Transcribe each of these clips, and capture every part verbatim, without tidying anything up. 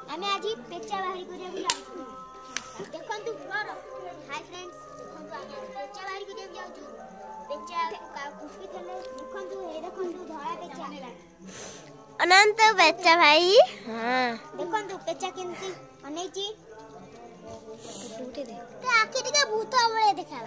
आमे आज पेचा बाहरी करिया जाऊ देखंतु कर हाय फ्रेंड्स देखंतु आमे पेचा बाहरी करिया जाऊ पेचा का खुशी थले देखंतु हे देखंतु धळा पेचा अनंत पेचा भाई हां देखंतु पेचा केमती अनैची उठे दे ते आखि टिका भूत हमळे देखावा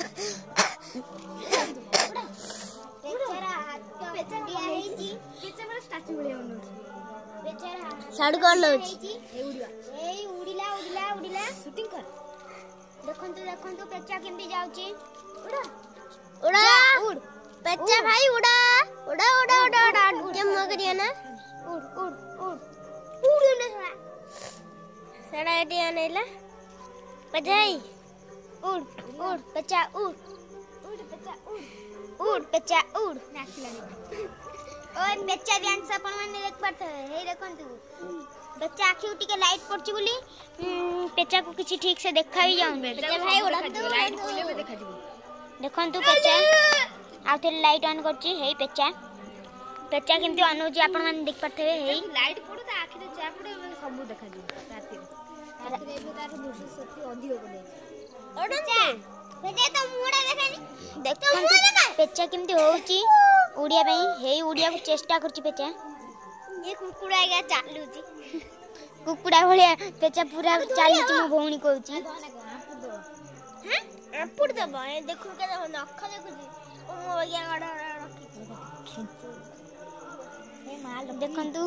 पेचारा हाथ पेचा दिया हेची पेचा मला स्टॅच्यू भलिया बनउछि पेचारा साडू कर लउछि ए उडिवा ए उडिला उडिला उडिला शूटिंग कर देखंतु देखंतु पेचा केमती जाउछि उड़ा उड़ा उड़ पेचा भाई उड़ा उड़ा उड़ा उड़ा उड़ा जम करिया ना उड़ उड़ उड़ उड़ ना थोड़ा सड़ा एटी आनेला पजाई उड़ उड़ पेचा उड़ उड़ पेचा उड़ उड़ पेचा उड़ नाचलानी ओए पेचा डांस अपन माने देख पाते हे देखंतु पेचा आखि उठी के लाइट पड़ची बोली पेचा को किछि ठीक से देखा ही जाउन पेचा भाई उड़ा लाइट खोले में देखा दिबो देखंतु पेचा आउथे लाइट ऑन करची हे पेचा पेचा केमती अनुजी अपन माने देख पाते हे लाइट पड़ो त आखि रे चा पड़े सब देखा दिबो राती राती रे तार दृश्य शक्ति अधिक बने ओडचा पेचा तो मुडा देखानी देखंतु पेचा केमती होउची उड़िया पई हे उड़िया को चेष्टा करची पेचा ये कुकुड़ा आगे चालुची कुकुड़ा भलिया पेचा पूरा चालुची मो भौणी कहउची हैं अपुड़ दबो ए देखु के नख देखुची ओ मो बगिया गड़ रखी हे माल देखंतु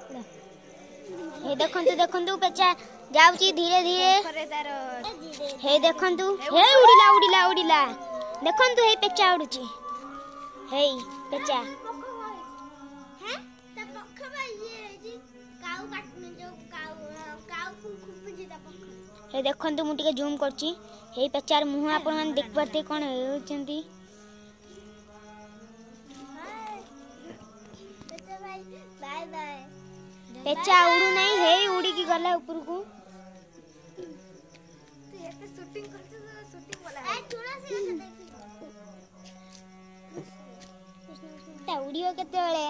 हे देखंतु देखंतु पेचा जाउची धीरे धीरे करे तार हे देखंतु हे उड़िला उड़िला उड़िला देखंतु हे पेचा उड़ुची हे पेचा हैं त पख भाई ये जी काऊ काटने जो काऊ काऊ खूब जी त पख हे देखंतु मु टिके जूम करची हे पेचार मुह आपण मन देख परते कोन होचंती पेचा भाई बाय बाय पेचा उड़ू नहीं हे उड़ी की गला ऊपर को तू एते शूटिंग करछ शूटिंग वाला ए थोड़ा से ता उड़ियो केते बेले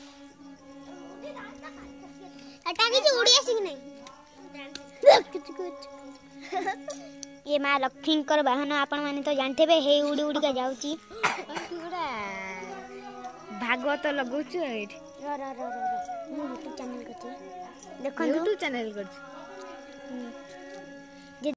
अटा की उड़ी आसी नहीं कुछ कुछ ये मां लक्ष्मीकर वाहन आपण माने तो जानते बे हे उड़ी उड़ी का जाउची तूरा भागवत लगौछु एठ रो रो रो रो यूट्यूब चैनल करछी देखो यूट्यूब चैनल करछी